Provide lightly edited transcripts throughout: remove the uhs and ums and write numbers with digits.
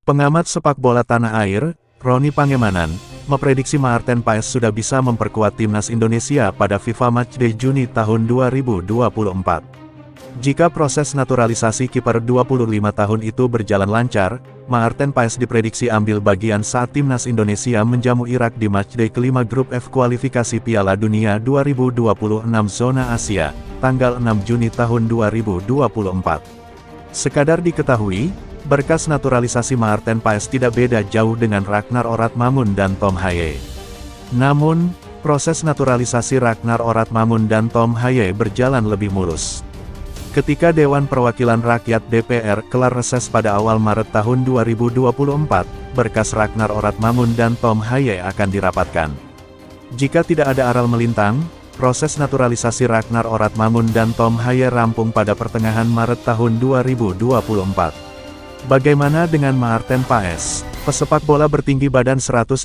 Pengamat sepak bola tanah air, Roni Pangemanan, memprediksi Maarten Paes sudah bisa memperkuat timnas Indonesia pada FIFA Matchday Juni tahun 2024. Jika proses naturalisasi kiper 25 tahun itu berjalan lancar, Maarten Paes diprediksi ambil bagian saat timnas Indonesia menjamu Irak di Matchday kelima Grup F kualifikasi Piala Dunia 2026 Zona Asia, tanggal 6 Juni tahun 2024. Sekadar diketahui, berkas naturalisasi Maarten Paes tidak beda jauh dengan Ragnar Oratmamun dan Tom Haye. Namun, proses naturalisasi Ragnar Oratmamun dan Tom Haye berjalan lebih mulus. Ketika Dewan Perwakilan Rakyat DPR kelar reses pada awal Maret tahun 2024, berkas Ragnar Oratmamun dan Tom Haye akan dirapatkan. Jika tidak ada aral melintang, proses naturalisasi Ragnar Oratmamun dan Tom Haye rampung pada pertengahan Maret tahun 2024. Bagaimana dengan Maarten Paes? Pesepak bola bertinggi badan 187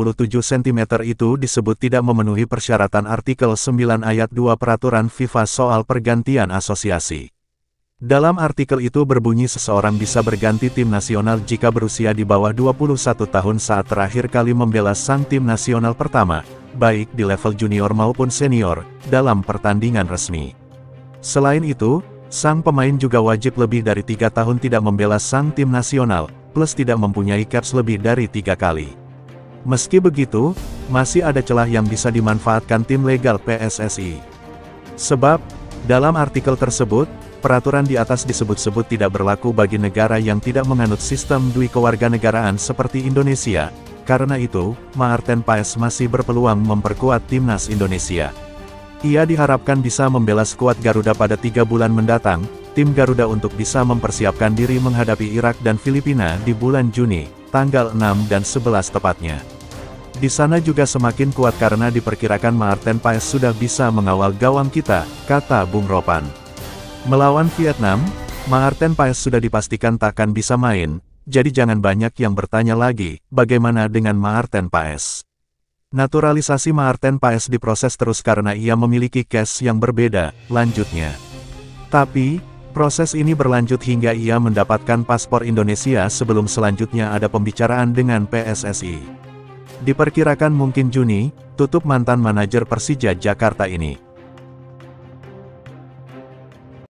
cm itu disebut tidak memenuhi persyaratan artikel 9 ayat 2 peraturan FIFA soal pergantian asosiasi. Dalam artikel itu berbunyi seseorang bisa berganti tim nasional jika berusia di bawah 21 tahun saat terakhir kali membela sang tim nasional pertama, baik di level junior maupun senior, dalam pertandingan resmi. Selain itu, sang pemain juga wajib lebih dari 3 tahun tidak membela sang tim nasional, plus tidak mempunyai caps lebih dari 3 kali. Meski begitu, masih ada celah yang bisa dimanfaatkan tim legal PSSI. Sebab, dalam artikel tersebut, peraturan di atas disebut-sebut tidak berlaku bagi negara yang tidak menganut sistem dwikewarganegaraan seperti Indonesia. Karena itu, Maarten Paes masih berpeluang memperkuat timnas Indonesia. Ia diharapkan bisa membela skuad Garuda pada 3 bulan mendatang, tim Garuda untuk bisa mempersiapkan diri menghadapi Irak dan Filipina di bulan Juni, tanggal 6 dan 11 tepatnya. Di sana juga semakin kuat karena diperkirakan Maarten Paes sudah bisa mengawal gawang kita, kata Bung Ropan. Melawan Vietnam, Maarten Paes sudah dipastikan takkan bisa main, jadi jangan banyak yang bertanya lagi, bagaimana dengan Maarten Paes? Naturalisasi Maarten Paes diproses terus karena ia memiliki case yang berbeda, lanjutnya. Tapi, proses ini berlanjut hingga ia mendapatkan paspor Indonesia sebelum selanjutnya ada pembicaraan dengan PSSI. Diperkirakan mungkin Juni, tutup mantan manajer Persija Jakarta ini.